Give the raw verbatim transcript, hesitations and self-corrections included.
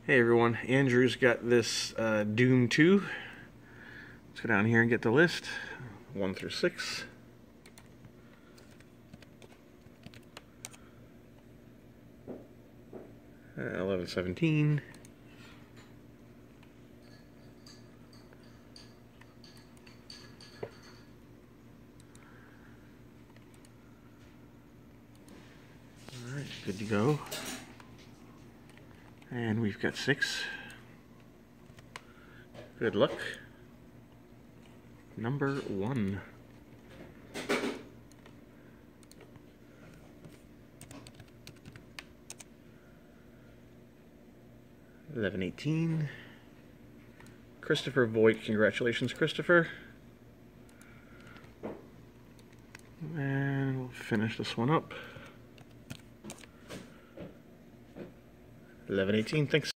Hey everyone, Andrew's got this uh, Doom two. Let's go down here and get the list. one through six. Uh, eleven, seventeen. Alright, good to go. And we've got six. Good luck. Number one. eleven eighteen. Christopher Voigt. Congratulations, Christopher. And we'll finish this one up. eleven eighteen. Thanks.